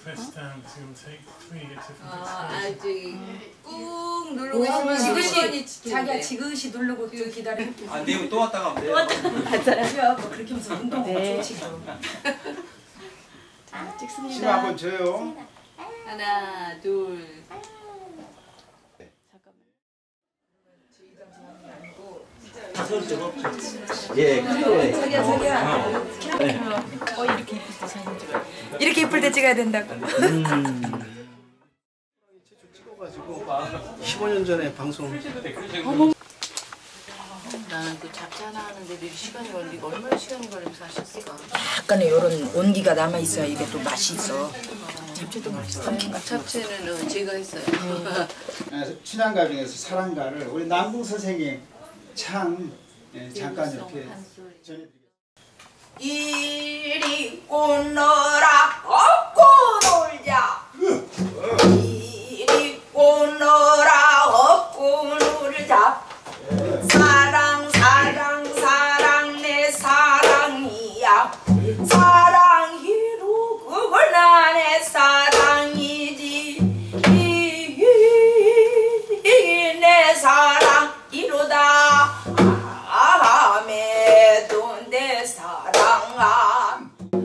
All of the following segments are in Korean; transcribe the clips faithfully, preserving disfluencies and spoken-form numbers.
press down because you'll take three at different 아, exposures. 아직 꾹 누르고 있으면 지그시 자기가 지그시 누르고 좀 기다려. 안 되면 또 왔다 가면 돼요. 맞아요. 뭐 그렇게 하면서 운동하고 네. 좋지. 자, 찍습니다. 심 한번 줘요. 하나, 둘. 예, 그래. 자기야 자기야. 어 이렇게 예쁠 때 사진 찍어. 이렇게 예쁠 때 찍어야 된다고. 찍어가지고 십오 년 전에 방송. 나는 그 잡채 하나 하는데 되게 시간이 걸리고 얼마나 시간이 걸리면서 하셨을까? 약간의 이런 온기가 남아 있어야 이게 또 맛이 있어. 잡채도 맛있어. 잡채는 어, 제가 했어요. 춘향가 중에서 사랑가를 우리 남궁 선생님 참 예, 잠깐 이렇게 전해드리겠습니다. 이리 오너라 업고 놀자. 이리 오너라 업고 놀자. 사랑 사랑 사랑 내 사랑이야. 사랑이로 그걸 나의 사랑이지. 내 사랑이로다. 아메도 내 사랑아.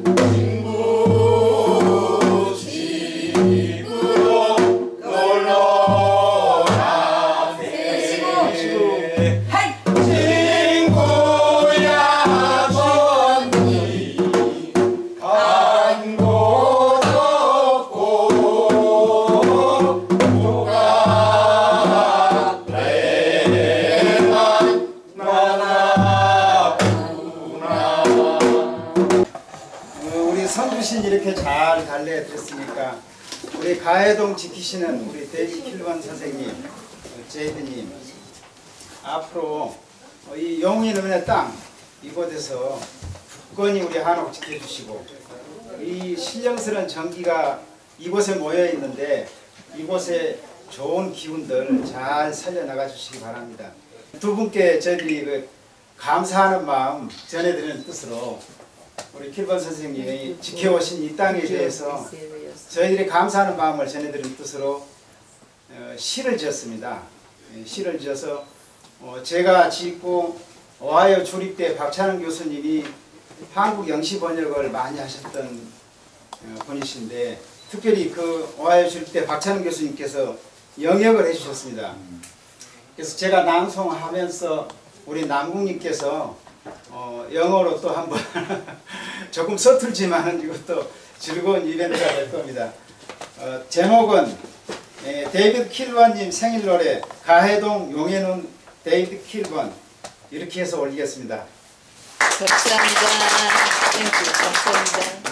선두신 이렇게 잘 달래드렸으니까 우리 가해동 지키시는 우리 데이비 킬번 선생님, 제이드님 앞으로 이 영웅의 너머의 땅 이곳에서 굳건히 우리 한옥 지켜주시고 이 신령스러운 전기가 이곳에 모여 있는데 이곳에 좋은 기운들 잘 살려나가 주시기 바랍니다. 두 분께 저희들이 그 감사하는 마음 전해드리는 뜻으로 우리 킬번 선생님이 지켜오신 이 땅에 대해서 저희들이 감사하는 마음을 전해드리는 뜻으로 어, 시를 지었습니다. 시를 지어서 어, 제가 짓고 오하이오 주립대 박찬원 교수님이 한국 영시 번역을 많이 하셨던 어, 분이신데 특별히 그 오하이오 주립대 박찬원 교수님께서 영역을 해주셨습니다. 그래서 제가 낭송하면서 우리 남궁님께서 어, 영어로 또 한번 조금 서툴지만 이것도 즐거운 이벤트가 될 겁니다. 어, 제목은 에, 데이비드 킬번님 생일 노래 가해동 용해눈 데이비드 킬번 이렇게 해서 올리겠습니다. 감사합니다. 땡큐. 감사합니다.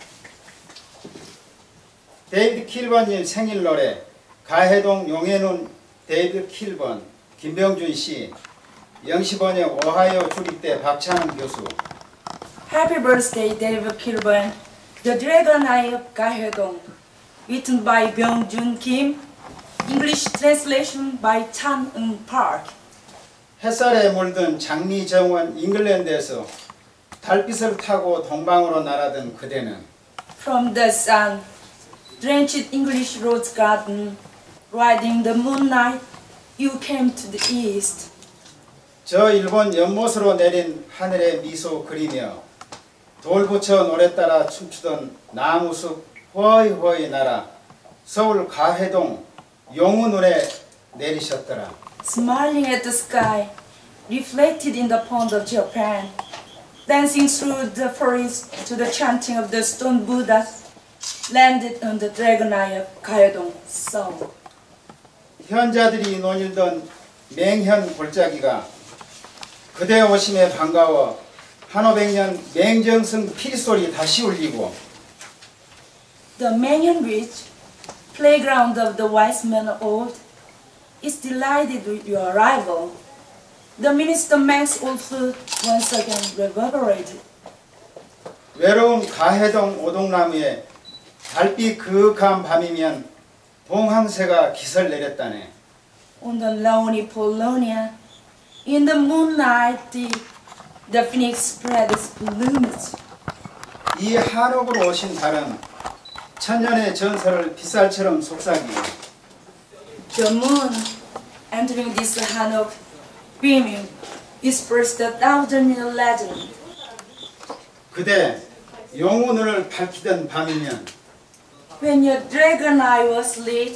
데이비드 킬번님 생일 노래 가해동 용해눈 데이비드 킬번 김병준 씨 영시번역 오하이오 주립대 박찬원 교수. Happy birthday, David Kilburn. The Dragon Eye of Gaheodong. Written by Byung-jun Kim. English translation by Chan Eun Park. 햇살에 물든 장미 정원 잉글랜드에서 달빛을 타고 동방으로 날아든 그대는 From the sun, drenched English rose garden, riding the moonlight, you came to the east. 저 일본 연못으로 내린 하늘의 미소 그리며 돌부처 노래 따라 춤추던 나무숲 허이허이 날아 서울 가해동 용운을에 내리셨더라. Smiling at the sky, reflected in the pond of Japan, dancing through the forest to the chanting of the stone Buddhas, landed on the dragon eye of Gaheodong Seoul. 현자들이 논일던 맹현 골짜기가 그대 오심에 반가워 한오백년 맹정승 피리소리 다시 울리고 The Mangyeon Bridge, playground of the wise men of old, is delighted with your arrival. The minister Mang's old flute once again reverberated. 외로운 가해동 오동나무에 달빛 그윽한 밤이면 봉황새가 기설 내렸다네. On the lonely Polonia, in the moonlight deep, the phoenix spread its plumage. 이 한옥으로 오신 달은 천년의 전설을 빗살처럼 속삭이고 The moon, entering this hanok, beaming, whispers the thousand-year legend. 그대 용우 눈을 밝히던 밤이면 When your dragon eye was lit,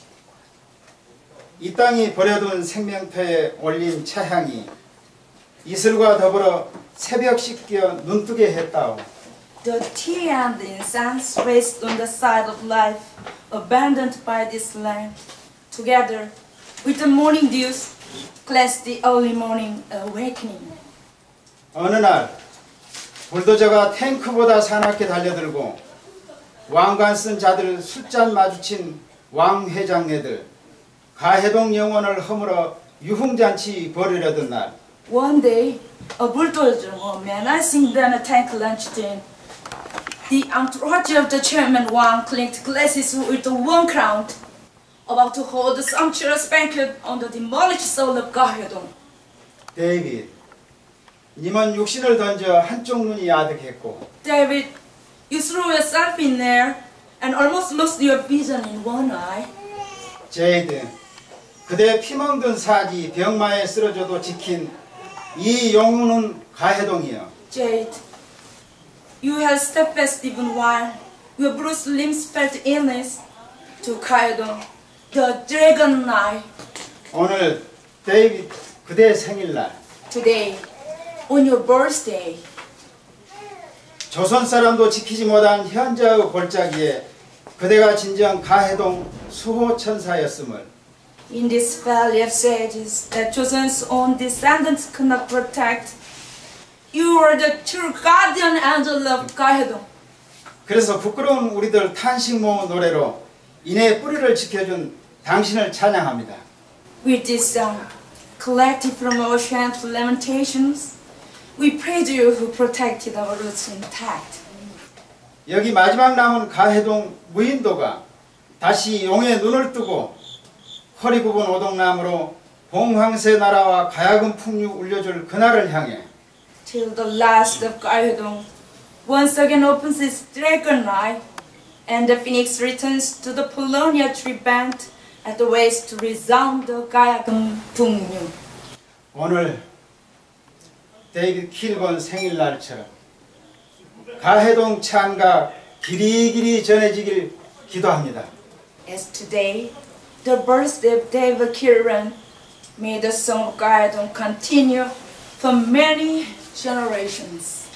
이 땅이 버려둔 생명터에 올린 차향이 이슬과 더불어 새벽 씻겨 눈뜨게 했다오. the tea and the incense raised on the side of life, abandoned by this land, together with the morning dews, cleansed the early morning awakening. 어느 날 불도저가 탱크보다 사납게 달려들고 왕관 쓴 자들 술잔 마주친 왕회장네들 가해동 영원을 허물어 유흥잔치 벌이려던 날 One day, a bulldozer or menacing than a tank launched in. The entourage of the chairman Wang clinked glasses with the one crown, about to hold a sumptuous banquet on the demolished soul of Gahyeodong. 데이빗, 님은 육신을 던져 한쪽 눈이 아득했고 David, you threw yourself in there and almost lost your vision in one eye. 제이드, 그대 피멍든 사지 병마에 쓰러져도 지킨 이 영웅은 가해동이여. Jade, you held steadfast even while your bruised limbs felt illness. To Gahyeodong, the dragon eye. 오늘 데이빗 그대 생일날 Today, on your birthday, 조선 사람도 지키지 못한 현자의 골짜기에 그대가 진정 가해동 수호 천사였음을 in this valley of sages that Joseon's own descendants could not protect, you are the true guardian angel of Gahyeodong. 그래서 부끄러운 우리들 탄식모 노래로 인의 뿌리를 지켜준 당신을 찬양합니다. With this song, collected from our shameful lamentations, we praise you who protected our roots intact. 여기 마지막 남은 가해동 무인도가 다시 용의 눈을 뜨고 허리 굽은 오동나무로 봉황새 나라와 가야금 풍류 울려줄 그날을 향해 Till the last of Gahyeodong once again opens its dragon eye, and the phoenix returns to the Polonia tree band at the waist to resound the Gayagum Pungnu. 오늘 데이빗 킬본 생일날처럼 가해동 찬가 길이길이 전해지길 기도합니다. As today, the birthday of David Kiran, may the song of Gayadong continue for many generations.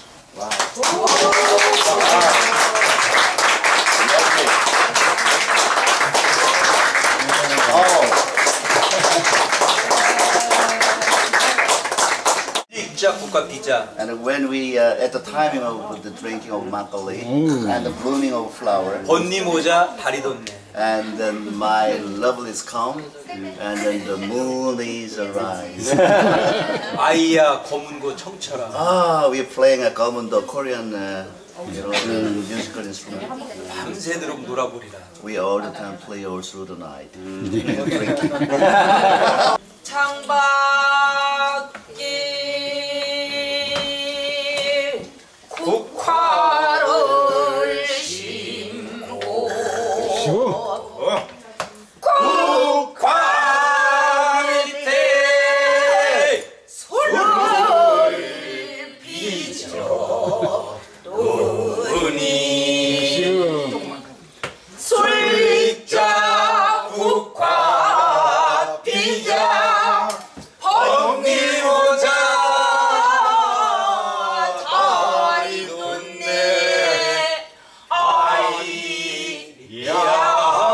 국가 비자. And when we, uh, at the timing of the drinking of makgeolli and the blooming of flower, 번니 모자 다리 돋네. and then my love is come, and then the moon is arise. 아이야 검은고 청철아. Ah, we're playing a common the Korean, uh, you know, the musical instrument. 밤새도록 놀아보리라. We all the time play all through the night. Drinking. 창밖에 국화를 심고 국화 밑에 술을 빚어 눈이 술자 국화 비자 번니 모자 다리 돋네 아이야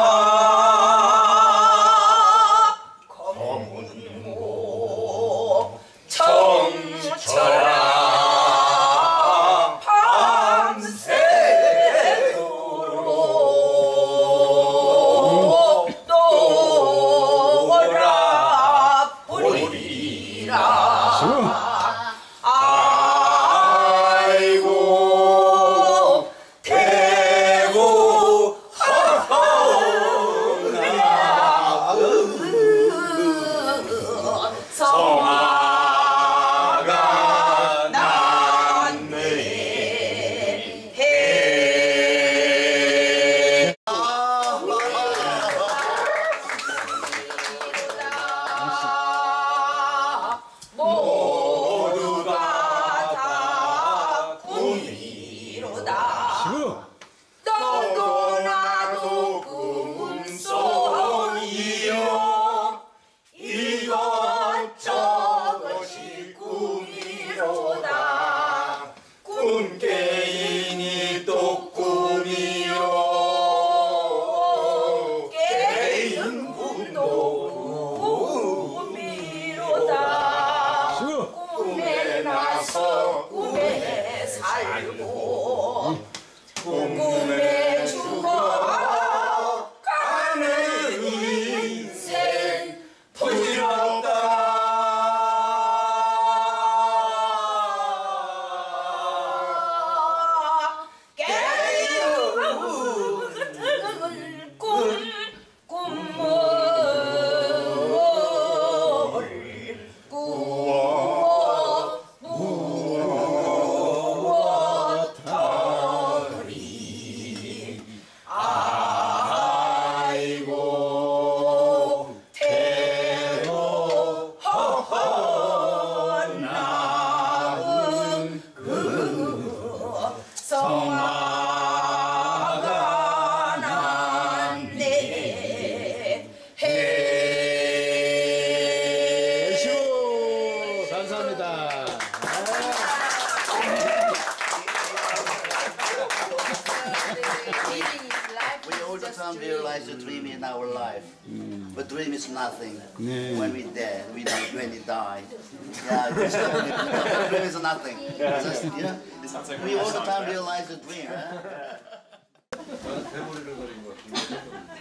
the time realize the dream in our life. But dream is nothing. 네. When we dead, we die, when we die. Yeah, just, uh, dream is nothing. Just, yeah, we all the time realize the dream. Huh? 대머리를 가린 것 같은데.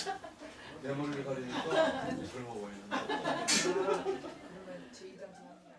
대머리를 가리니까 젊어 보이는.